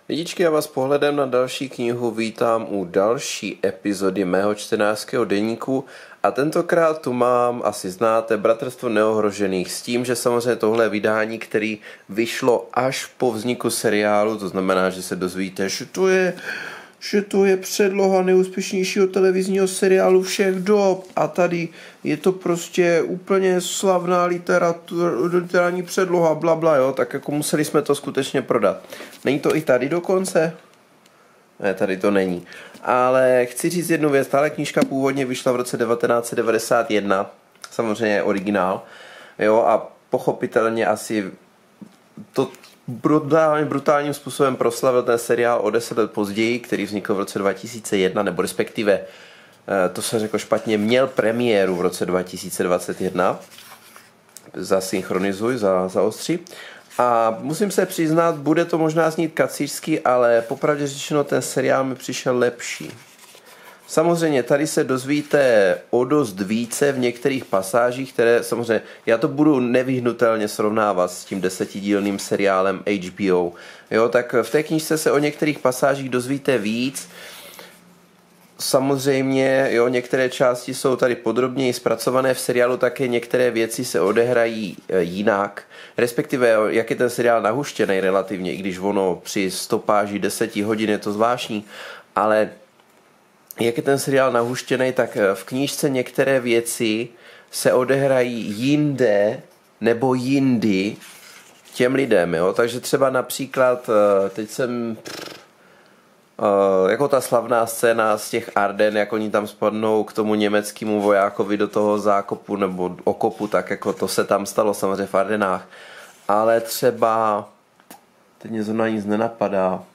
Lidičky, já vás pohledem na další knihu vítám u další epizody mého čtenářského deníku a tentokrát tu mám, asi znáte, Bratrstvo neohrožených s tím, že samozřejmě tohle vydání, který vyšlo až po vzniku seriálu, to znamená, že se dozvíte, že to je předloha nejúspěšnějšího televizního seriálu všech dob a tady je to prostě úplně slavná literární předloha, blabla, jo, tak jako museli jsme to skutečně prodat. Není to i tady dokonce? Ne, tady to není. Ale chci říct jednu věc, tahle knížka původně vyšla v roce 1991, samozřejmě je originál, jo, a pochopitelně asi to brutálním způsobem proslavil ten seriál o 10 let později, který vznikl v roce 2001, nebo respektive, to jsem řekl špatně, měl premiéru v roce 2021. Zasynchronizuj, zaostři. A musím se přiznat, bude to možná znít kacířsky, ale popravdě řečeno ten seriál mi přišel lepší. Samozřejmě tady se dozvíte o dost více v některých pasážích, které samozřejmě, já to budu nevyhnutelně srovnávat s tím 10dílným seriálem HBO. Jo, tak v té knížce se o některých pasážích dozvíte víc. Samozřejmě, jo, některé části jsou tady podrobněji zpracované v seriálu, také některé věci se odehrají jinak. Respektive, jak je ten seriál nahuštěný relativně, i když ono při stopáži 10 hodin je to zvláštní, ale jak je ten seriál nahuštěný, tak v knížce některé věci se odehrají jinde nebo jindy těm lidem, jo? Takže třeba například, teď jsem, jako ta slavná scéna z těch Arden, jak oni tam spadnou k tomu německému vojákovi do toho zákopu nebo okopu, tak jako to se tam stalo samozřejmě v Ardenách. Ale třeba, teď mě zrovna nic nenapadá,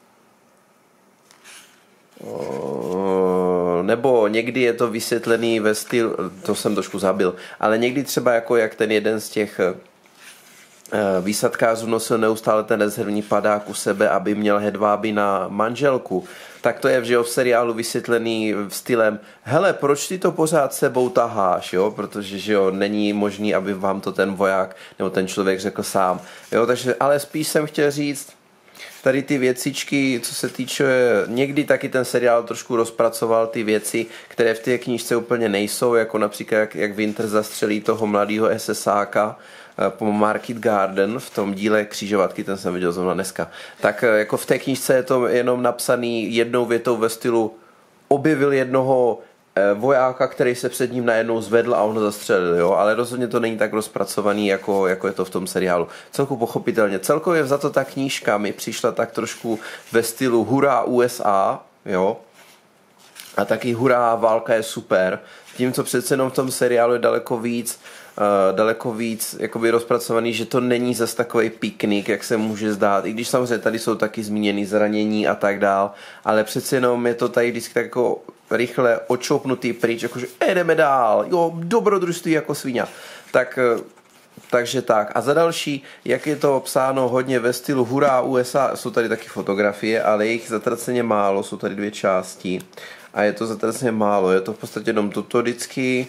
nebo někdy je to vysvětlený ve stylu, to jsem trošku zabil, ale někdy třeba jako jak ten jeden z těch výsadkářů nosil neustále ten rezervní padák u sebe, aby měl hedváby na manželku, tak to je, že jo, v seriálu vysvětlený v stylem, hele, proč ty to pořád sebou taháš, jo, protože, že jo, není možný, aby vám to ten voják nebo ten člověk řekl sám, jo, takže, ale spíš jsem chtěl říct, tady ty věcičky, co se týče, někdy taky ten seriál trošku rozpracoval ty věci, které v té knížce úplně nejsou, jako například jak Winter zastřelí toho mladého SSáka po Market Garden v tom díle Křižovatky, ten jsem viděl zrovna dneska. Tak jako v té knížce je to jenom napsaný jednou větou ve stylu objevil jednoho vojáka, který se před ním najednou zvedl a on ho zastřelil, jo? Ale rozhodně to není tak rozpracovaný, jako je to v tom seriálu. Celku pochopitelně. Celkově vzato ta knížka mi přišla tak trošku ve stylu hurá USA, jo? A taky hurá, válka je super. Tím, co přece jenom v tom seriálu je daleko víc jakoby rozpracovaný, že to není zas takový piknik, jak se může zdát, i když samozřejmě tady jsou taky zmíněny zranění a tak dál, ale přece jenom je to tady vždycky tak jako rychle očoupnutý pryč, jakože jdeme dál, jo, dobrodružství jako svíňa. Takže tak. A za další, jak je to psáno hodně ve stylu hurá USA, jsou tady taky fotografie, ale jich zatraceně málo, jsou tady 2 části a je to zatraceně málo, je to v podstatě jenom toto vždycky.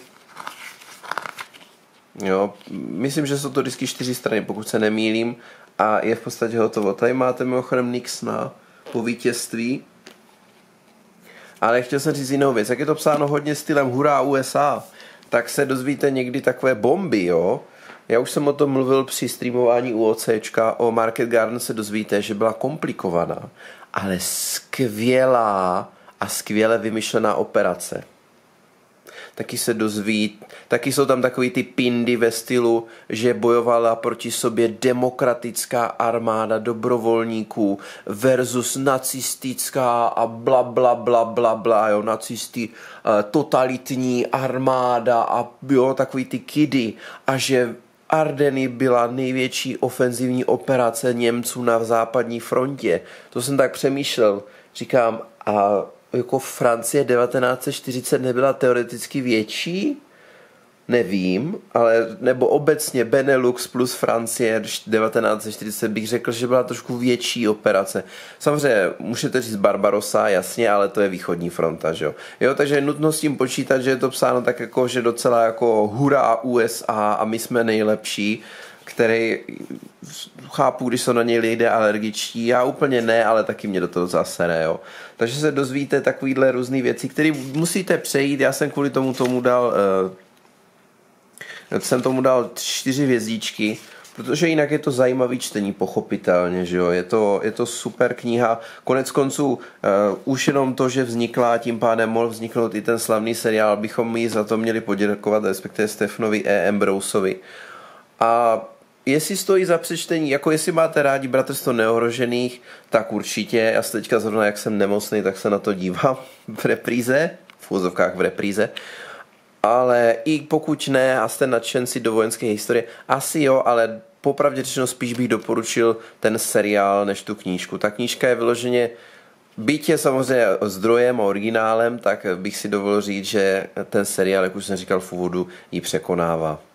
Jo, myslím, že jsou to vždycky 4 strany, pokud se nemýlím, a je v podstatě hotovo. Tady máte mimochodem Nixona po vítězství, ale chtěl jsem říct jinou věc. Jak je to psáno hodně stylem hurá USA, tak se dozvíte někdy takové bomby, jo. Já už jsem o tom mluvil při streamování u OCčka, o Market Garden se dozvíte, že byla komplikovaná, ale skvělá a skvěle vymyšlená operace. Taky jsou tam takový ty pindy ve stylu, že bojovala proti sobě demokratická armáda dobrovolníků versus nacistická a bla bla bla bla bla, jo, totalitní armáda a jo, takový ty kidy a že Ardeny byla největší ofenzivní operace Němců na západní frontě. To jsem tak přemýšlel, říkám, a jako Francie 1940 nebyla teoreticky větší? Nevím, ale nebo obecně Benelux plus Francie 1940 bych řekl, že byla trošku větší operace. Samozřejmě můžete říct Barbarossa, jasně, ale to je východní fronta, že jo. Jo, takže je nutno s tím počítat, že je to psáno tak jako, že docela jako hurá USA a my jsme nejlepší, který chápu, když jsou na něj lidé alergičtí, já úplně ne, ale taky mě do toho zasere, jo. Takže se dozvíte takovýhle různý věci, které musíte přejít. Já jsem kvůli tomu dal 4 hvězdičky, protože jinak je to zajímavý čtení, pochopitelně, že jo. Je to super kniha. Konec konců už jenom to, že vznikla, tím pádem mohl vzniknout i ten slavný seriál, bychom jí za to měli poděkovat, respektive Stephenovi E. Ambroseovi. A jestli stojí za přečtení, jako jestli máte rádi Bratrstvo neohrožených, tak určitě. Já se teďka zrovna, jak jsem nemocný, tak se na to dívám v repríze, v úzovkách v repríze. Ale i pokud ne a jste nadšenci do vojenské historie, asi jo, ale popravdě řečeno spíš bych doporučil ten seriál než tu knížku. Ta knížka je vyloženě, byť je samozřejmě zdrojem a originálem, tak bych si dovolil říct, že ten seriál, jak už jsem říkal v úvodu, ji překonává.